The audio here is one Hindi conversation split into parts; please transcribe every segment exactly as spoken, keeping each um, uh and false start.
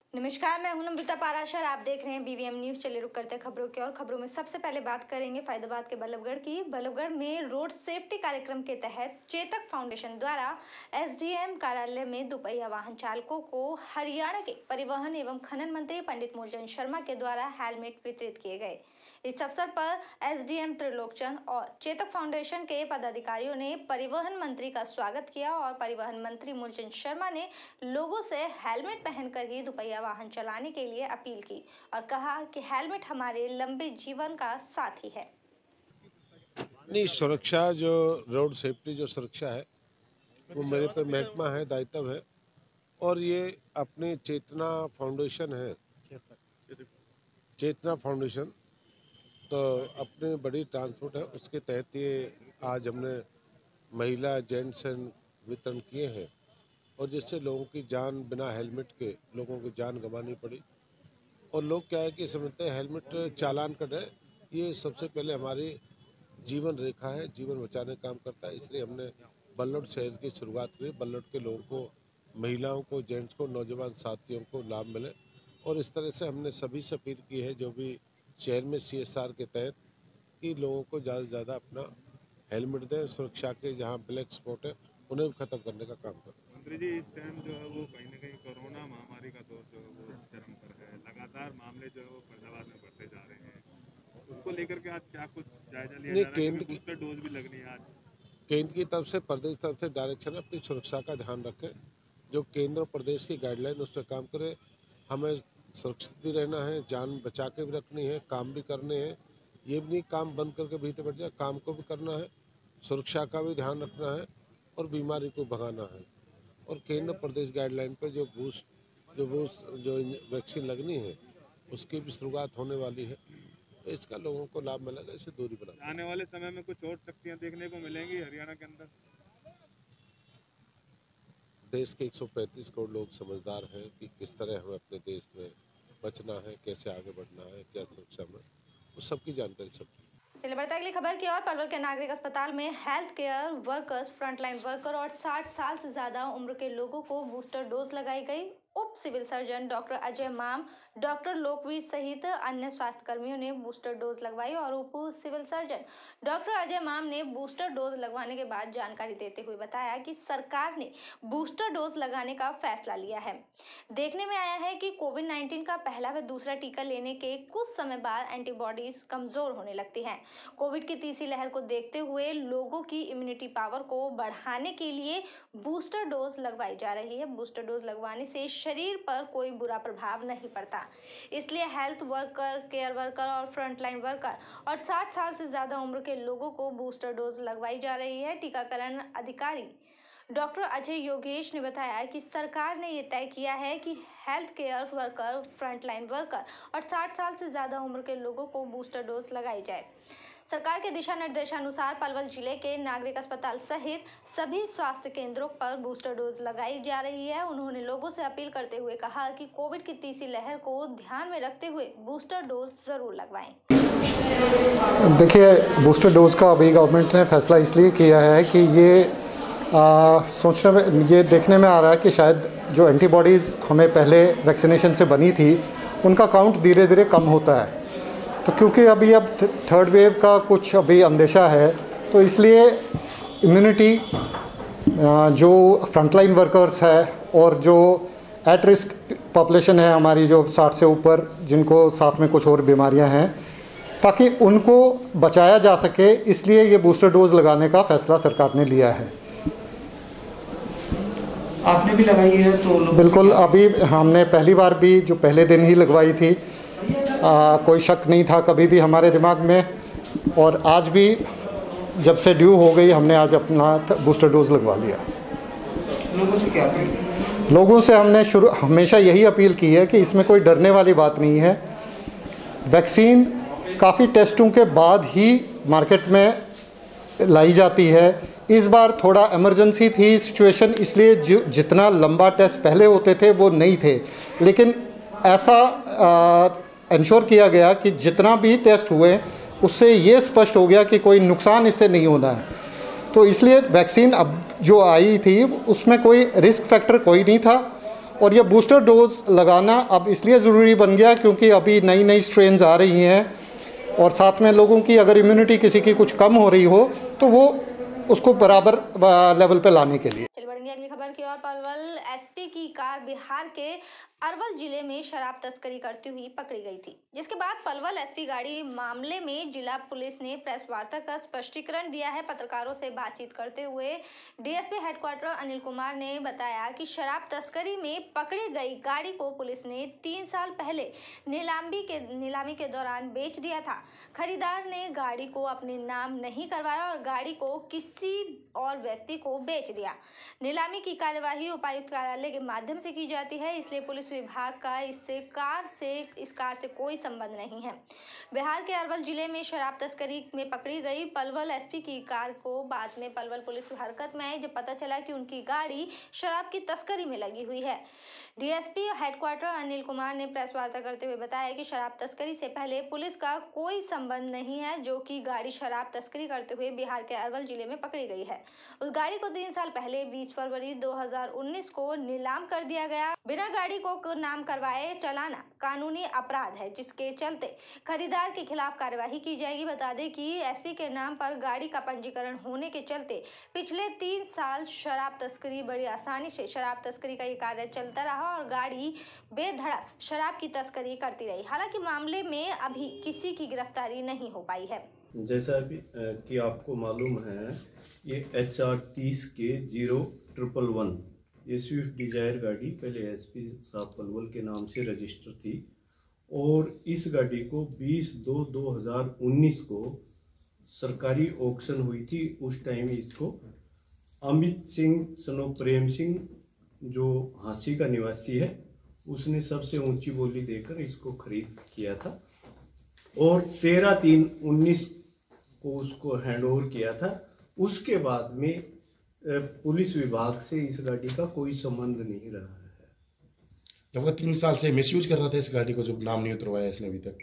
नमस्कार, मैं हूं नम्रता पाराशर। आप देख रहे हैं बीवीएम न्यूज। चलिए रुक करते हैं खबरों की और खबरों में सबसे पहले बात करेंगे फैजाबाद के बल्लभगढ़ की। बल्लभगढ़ में रोड सेफ्टी कार्यक्रम के तहत चेतक फाउंडेशन द्वारा एसडीएम कार्यालय में दोपहिया वाहन चालकों को हरियाणा के परिवहन एवं खनन मंत्री पंडित मूलचंद शर्मा के द्वारा हेलमेट वितरित किए गए। इस अवसर पर एसडीएम त्रिलोकचंद और चेतक फाउंडेशन के पदाधिकारियों ने परिवहन मंत्री का स्वागत किया और परिवहन मंत्री मूलचंद शर्मा ने लोगों से हेलमेट पहनकर ही दोपहिया वाहन चलाने के लिए अपील की और कहा कि हेलमेट हमारे लंबे जीवन का साथी है। नहीं, सुरक्षा जो रोड सेफ्टी जो सुरक्षा है वो मेरे पे महकमा है, दायित्व है। और ये अपने चेतना फाउंडेशन है, चेतना फाउंडेशन तो अपने बड़ी ट्रांसपोर्ट है, उसके तहत ये आज हमने महिला जेंट्स वितरण किए हैं और जिससे लोगों की जान बिना हेलमेट के लोगों की जान गंवानी पड़ी। और लोग क्या है कि समझते हैं हेलमेट चालान कर रहे, ये सबसे पहले हमारी जीवन रेखा है, जीवन बचाने का काम करता है। इसलिए हमने बल्लौड शहर की शुरुआत की। बल्लौड के लोगों को, महिलाओं को, जेंट्स को, नौजवान साथियों को लाभ मिले और इस तरह से हमने सभी से अपील की है जो भी शहर में सीएसआर के तहत कि लोगों को ज़्यादा से ज़्यादा अपना हेलमेट दें। सुरक्षा के जहाँ ब्लैक स्पॉट है उन्हें भी खत्म करने का काम करें। मंत्री जी, इस टाइम जो है वो कहीं ना कहीं कोरोना महामारी का दौर जो है वो चरम पर है। लगातार मामले जो है वो फैजाबाद में बढ़ते जा रहे हैं, उसको लेकर के आज क्या कुछ जायजा लिया जा रहा है? केंद्र की बूस्टर डोज भी लगनी है आज। केंद्र की तरफ से, प्रदेश की तरफ से डायरेक्शन है अपनी सुरक्षा का ध्यान रखें। जो केंद्र और प्रदेश की गाइडलाइन उस पर काम करें। हमें सुरक्षित भी रहना है, जान बचा के भी रखनी है, काम भी करने हैं। ये भी नहीं काम बंद करके भीतर बैठ जाए, काम को भी करना है, सुरक्षा का भी ध्यान रखना है और बीमारी को भगाना है। और केंद्र प्रदेश गाइडलाइन पर जो बूस्ट जो बूस्ट जो वैक्सीन लगनी है उसकी भी शुरुआत होने वाली है, तो इसका लोगों को लाभ मिलेगा। इससे दूरी बना। आने वाले समय में कुछ और शक्तियां देखने को मिलेंगी हरियाणा के अंदर। देश के एक सौ पैंतीस करोड़ लोग समझदार हैं कि किस तरह हमें अपने देश में बचना है, कैसे आगे बढ़ना है, क्या सुरक्षा में, वो सबकी जानकारी सब। चलिए बढ़ते अगली खबर की ओर। पलवल के नागरिक अस्पताल में health care workers, frontline worker और साठ साल से ज्यादा उम्र के लोगों को बूस्टर डोज लगाई गई। उप सिविल सर्जन डॉक्टर अजय माम, डॉक्टर लोकवीर सहित अन्य स्वास्थ्य कर्मियों ने बूस्टर डोज लगवाई और उप सिविल सर्जन डॉक्टर अजय माम ने बूस्टर डोज लगवाने के बाद जानकारी देते हुए बताया कि सरकार ने बूस्टर डोज लगाने का फैसला लिया है। देखने में आया है कि कोविड नाइन्टीन का पहला व दूसरा टीका लेने के कुछ समय बाद एंटीबॉडीज कमजोर होने लगती हैं। कोविड की तीसरी लहर को देखते हुए लोगों की इम्यूनिटी पावर को बढ़ाने के लिए बूस्टर डोज लगवाई जा रही है। बूस्टर डोज लगवाने से शरीर पर कोई बुरा प्रभाव नहीं पड़ता, इसलिए हेल्थ वर्कर, केयर वर्कर और फ्रंटलाइन वर्कर और साठ साल से ज्यादा उम्र के लोगों को बूस्टर डोज लगवाई जा रही है। टीकाकरण अधिकारी डॉक्टर अजय योगेश ने बताया कि सरकार ने यह तय किया है कि health care worker, frontline worker और साठ साल से ज्यादा उम्र के लोगों को बूस्टर डोज लगाई जाए। सरकार के दिशा निर्देशानुसार पलवल जिले के नागरिक अस्पताल सहित सभी स्वास्थ्य केंद्रों पर बूस्टर डोज लगाई जा रही है। उन्होंने लोगों से अपील करते हुए कहा कि कोविड की तीसरी लहर को ध्यान में रखते हुए बूस्टर डोज जरूर लगवाएं। देखिए, बूस्टर डोज का अभी गवर्नमेंट ने फैसला इसलिए किया है कि ये आ, सोचने में ये देखने में आ रहा है कि शायद जो एंटीबॉडीज़ हमें पहले वैक्सीनेशन से बनी थी उनका काउंट धीरे धीरे कम होता है। तो क्योंकि अभी अब थर्ड वेव का कुछ अभी अंदेशा है, तो इसलिए इम्यूनिटी जो फ्रंटलाइन वर्कर्स है और जो एट रिस्क पॉपुलेशन है हमारी, जो साठ से ऊपर, जिनको साथ में कुछ और बीमारियां हैं, ताकि उनको बचाया जा सके, इसलिए ये बूस्टर डोज लगाने का फैसला सरकार ने लिया है। आपने भी लगाई है? तो बिल्कुल, अभी हमने पहली बार भी जो पहले दिन ही लगवाई थी, आ, कोई शक नहीं था कभी भी हमारे दिमाग में, और आज भी जब से ड्यू हो गई हमने आज अपना बूस्टर डोज लगवा लिया। लोगों से क्या अपील? लोगों से हमने शुरू हमेशा यही अपील की है कि इसमें कोई डरने वाली बात नहीं है। वैक्सीन काफ़ी टेस्टों के बाद ही मार्केट में लाई जाती है। इस बार थोड़ा इमरजेंसी थी सिचुएशन, इसलिए जो जितना लंबा टेस्ट पहले होते थे वो नहीं थे, लेकिन ऐसा इंश्योर किया गया कि जितना भी टेस्ट हुए उससे ये स्पष्ट हो गया कि कोई नुकसान इससे नहीं होना है। तो इसलिए वैक्सीन अब जो आई थी उसमें कोई रिस्क फैक्टर कोई नहीं था और ये बूस्टर डोज लगाना अब इसलिए ज़रूरी बन गया क्योंकि अभी नई नई स्ट्रेन्स आ रही हैं और साथ में लोगों की अगर इम्यूनिटी किसी की कुछ कम हो रही हो तो वो उसको बराबर लेवल पे लाने के लिए। चलिए बढ़ेंगे अगली खबर की ओर। पलवल एसपी की कार बिहार के अरवल जिले में शराब तस्करी करती हुई पकड़ी गई थी, जिसके बाद पलवल एसपी गाड़ी मामले में जिला पुलिस ने प्रेस वार्ता का स्पष्टीकरण दिया है। पत्रकारों से बातचीत करते हुए डीएसपी हेडक्वार्टर अनिल कुमार ने बताया कि शराब तस्करी में पकड़ी गई गाड़ी को पुलिस ने तीन साल पहले नीलामी के नीलामी के दौरान बेच दिया था। खरीदार ने गाड़ी को अपने नाम नहीं करवाया और गाड़ी को किसी और व्यक्ति को बेच दिया। नीलामी की कार्यवाही उपायुक्त कार्यालय के माध्यम से की जाती है, इसलिए पुलिस विभाग का इससे कार से इस कार से कोई संबंध नहीं है। बिहार के अरवल जिले में शराब तस्करी में पकड़ी गई पलवल एसपी की कार को बाद में पलवल पुलिस हरकत में आई जब पता चला कि उनकी गाड़ी शराब की तस्करी में लगी हुई है। डीएसपी हेडक्वार्टर अनिल कुमार ने प्रेस वार्ता करते हुए बताया कि शराब तस्करी से पहले पुलिस का कोई संबंध नहीं है, जो कि गाड़ी शराब तस्करी करते हुए बिहार के अरवल जिले में पकड़ी गई है। उस गाड़ी को तीन साल पहले बीस फरवरी दो हज़ार उन्नीस को नीलाम कर दिया गया। बिना गाड़ी को नाम करवाए चलाना कानूनी अपराध है, जिसके चलते खरीदार के खिलाफ कार्यवाही की जाएगी। बता दें कि एसपी के नाम पर गाड़ी का पंजीकरण होने के चलते पिछले तीन साल शराब तस्करी बड़ी आसानी से शराब तस्करी का ये कार्य चलता रहा और गाड़ी बेधड़क शराब की तस्करी करती रही। हालांकि मामले में अभी किसी की गिरफ्तारी नहीं हो पाई है। जैसा कि आपको मालूम है, ये एच आर तीस के जीरो ट्रिपल वन ये स्विफ्ट डिजायर गाड़ी पहले एसपी साहब पलवल के नाम से रजिस्टर थी और इस गाड़ी को बीस दो दो हज़ार उन्नीस को सरकारी ऑक्शन हुई थी। उस टाइम इसको अमित सिंह सनो प्रेम सिंह जो हांसी का निवासी है उसने सबसे ऊंची बोली देकर इसको खरीद किया था और तेरह तीन उन्नीस को उसको हैंड ओवर किया था। उसके बाद में पुलिस विभाग से इस गाड़ी का कोई संबंध नहीं रहा है। लगभग तीन साल से मिसयूज कर रहा था इस गाड़ी को, जो नाम नहीं उतरवाया इसने अभी तक।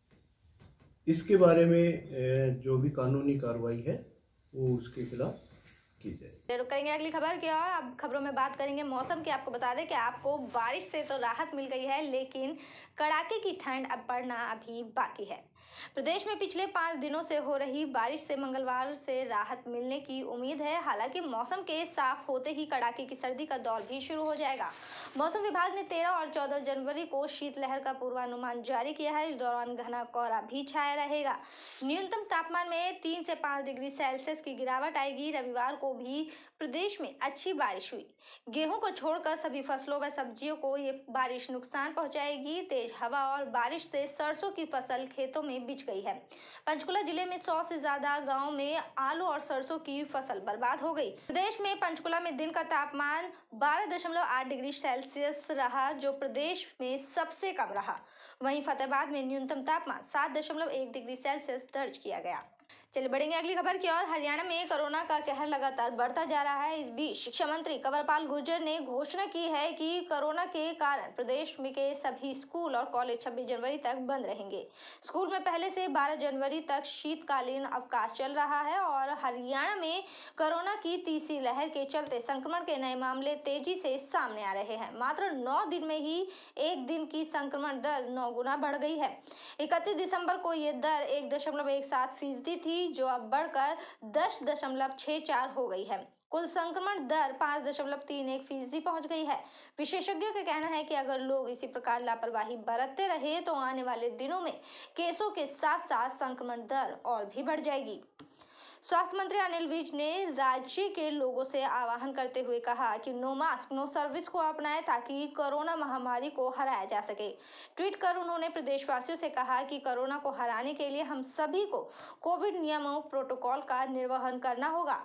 इसके बारे में जो भी कानूनी कार्रवाई है वो उसके खिलाफ की जाए। रुक करेंगे अगली खबर की और। अब खबरों में बात करेंगे मौसम की। आपको बता दें कि आपको बारिश से तो राहत मिल गई है, लेकिन कड़ाके की ठंड अब पड़ना अभी बाकी है। प्रदेश में पिछले पाँच दिनों से हो रही बारिश से मंगलवार से राहत मिलने की उम्मीद है। हालांकि मौसम के साफ होते ही कड़ाके की सर्दी का दौर भी शुरू हो जाएगा। मौसम विभाग ने तेरह और चौदह जनवरी को शीतलहर का पूर्वानुमान जारी किया है। इस दौरान घना कोहरा भी छाया रहेगा। न्यूनतम तापमान में तीन से पाँच डिग्री सेल्सियस की गिरावट आएगी। रविवार को भी प्रदेश में अच्छी बारिश हुई। गेहूं को छोड़कर सभी फसलों व सब्जियों को ये बारिश नुकसान पहुंचाएगी। तेज हवा और बारिश से सरसों की फसल खेतों में बिछ गई है। पंचकुला जिले में सौ से ज्यादा गांव में आलू और सरसों की फसल बर्बाद हो गई। प्रदेश में पंचकुला में दिन का तापमान बारह दशमलव आठ डिग्री सेल्सियस रहा, जो प्रदेश में सबसे कम रहा। वहीं फतेहाबाद में न्यूनतम तापमान सात दशमलव एक डिग्री सेल्सियस दर्ज किया गया। चलिए बढ़ेंगे अगली खबर की ओर। हरियाणा में कोरोना का कहर लगातार बढ़ता जा रहा है। इस बीच शिक्षा मंत्री कंवरपाल गुर्जर ने घोषणा की है कि कोरोना के कारण प्रदेश में के सभी स्कूल और कॉलेज छब्बीस जनवरी तक बंद रहेंगे। स्कूल में पहले से बारह जनवरी तक शीतकालीन अवकाश चल रहा है और हरियाणा में कोरोना की तीसरी लहर के चलते संक्रमण के नए मामले तेजी से सामने आ रहे हैं। मात्र नौ दिन में ही एक दिन की संक्रमण दर नौ गुना बढ़ गई है। इकतीस दिसंबर को ये दर एक दशमलव एक सात फीसदी थी, जो अब बढ़कर दस दशमलव छह चार हो गई है। कुल संक्रमण दर पाँच दशमलव तीन एक फीसदी पहुंच गई है। विशेषज्ञों का कहना है कि अगर लोग इसी प्रकार लापरवाही बरतते रहे तो आने वाले दिनों में केसों के साथ साथ संक्रमण दर और भी बढ़ जाएगी। स्वास्थ्य मंत्री अनिल विज ने राज्य के लोगों से आह्वान करते हुए कहा कि नो मास्क नो सर्विस को अपनाएं ताकि कोरोना महामारी को हराया जा सके। ट्वीट कर उन्होंने प्रदेशवासियों से कहा कि कोरोना को हराने के लिए हम सभी को कोविड नियमों प्रोटोकॉल का निर्वहन करना होगा।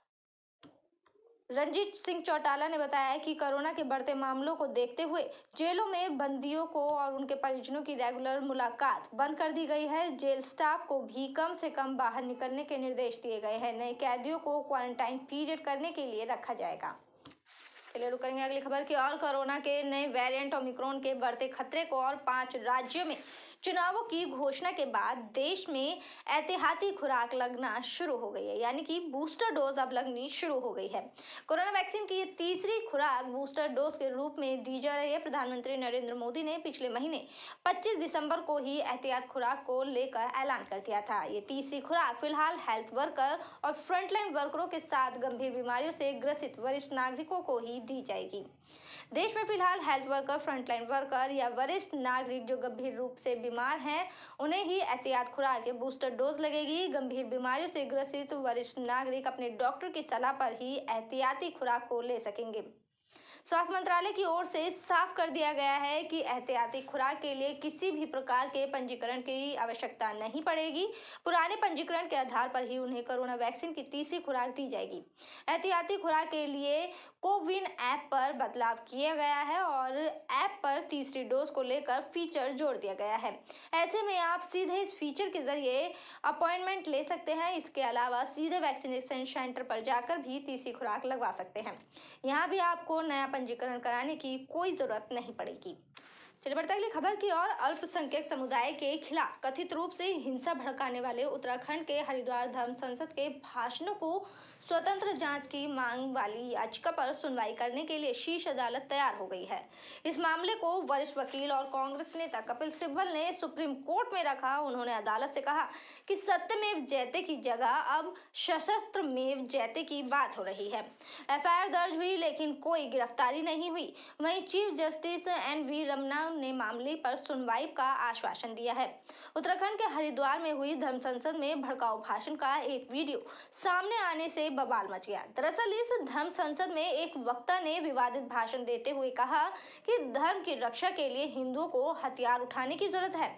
रणजीत सिंह चौटाला ने बताया कि कोरोना के बढ़ते मामलों को देखते हुए जेलों में बंदियों को और उनके परिजनों की रेगुलर मुलाकात बंद कर दी गई है। जेल स्टाफ को भी कम से कम बाहर निकलने के निर्देश दिए गए हैं। नए कैदियों को क्वारंटाइन पीरियड करने के लिए रखा जाएगा। चलिए रुक करेंगे अगली खबर की और। कोरोना के नए वेरिएंट ओमिक्रॉन के बढ़ते खतरे को और पांच राज्यों में चुनावों की घोषणा के बाद देश में एहतियाती खुराक लगना शुरू हो गई है, यानी कि बूस्टर डोज अब लगनी शुरू हो गई है। कोरोना वैक्सीन की तीसरी खुराक बूस्टर डोज के रूप में दी जा रही है। प्रधानमंत्री नरेंद्र मोदी ने पिछले महीने पच्चीस दिसंबर को ही एहतियात खुराक को लेकर ऐलान कर दिया था। ये तीसरी खुराक फिलहाल हेल्थ वर्कर और फ्रंटलाइन वर्करों के साथ गंभीर बीमारियों से ग्रसित वरिष्ठ नागरिकों को ही दी जाएगी। देश में फिलहाल हेल्थ वर्कर, फ्रंटलाइन वर्कर या वरिष्ठ नागरिक जो गंभीर रूप से बीमार हैं, उन्हें ही एहतियात खुराक के बूस्टर डोज लगेगी। गंभीर बीमारियों से ग्रसित वरिष्ठ नागरिक अपने डॉक्टर की सलाह पर ही एहतियाती खुराक को ले सकेंगे। स्वास्थ्य मंत्रालय की ओर से साफ कर दिया गया है कि एहतियाती खुराक के लिए किसी भी प्रकार के पंजीकरण की आवश्यकता नहीं पड़ेगी। पुराने पंजीकरण के आधार पर ही उन्हें कोरोना वैक्सीन की तीसरी खुराक दी जाएगी। एहतियाती खुराक के लिए कोविन ऐप पर बदलाव किया गया है और ऐप पर तीसरी डोज को लेकर फीचर जोड़ दिया गया है। ऐसे में आप सीधे इस फीचर के जरिए अपॉइंटमेंट ले सकते हैं। इसके अलावा सीधे वैक्सीनेशन सेंटर पर जाकर भी तीसरी खुराक लगवा सकते हैं। यहाँ भी आपको नया पंजीकरण कराने की कोई जरूरत नहीं पड़ेगी। चलिए बढ़ते अगली खबर की ओर। अल्पसंख्यक समुदाय के खिलाफ कथित रूप से हिंसा भड़काने वाले उत्तराखंड के हरिद्वार धर्म संसद के भाषणों को स्वतंत्र जांच की मांग वाली याचिका पर सुनवाई करने के लिए शीर्ष अदालत तैयार हो गई है। इस मामले को वरिष्ठ वकील और कांग्रेस नेता कपिल सिब्बल ने सुप्रीम कोर्ट में रखा। उन्होंने अदालत से कहा कि सत्यमेव जयते की जगह अब सशस्त्रमेव जयते की बात हो रही है। एफ आई आर दर्ज हुई लेकिन कोई गिरफ्तारी नहीं हुई। वहीं chief justice N V Ramana ने मामले पर सुनवाई का आश्वासन दिया है। उत्तराखंड के हरिद्वार में हुई धर्म संसद में भड़काऊ भाषण का एक वीडियो सामने आने से बवाल मच गया। दरअसल इस धर्म संसद में एक वक्ता ने विवादित भाषण देते हुए कहा कि धर्म की रक्षा के लिए हिंदुओं को हथियार उठाने की जरूरत है।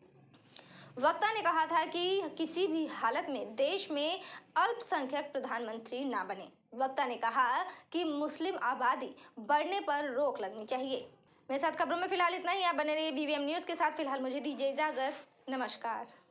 वक्ता ने कहा था कि किसी भी हालत में देश में अल्पसंख्यक प्रधानमंत्री ना बने। वक्ता ने कहा कि मुस्लिम आबादी बढ़ने पर रोक लगनी चाहिए। मेरे साथ खबरों में फिलहाल इतना ही। आप बने रहिए बी वी एम न्यूज के साथ। फिलहाल मुझे दीजिए इजाजत। नमस्कार।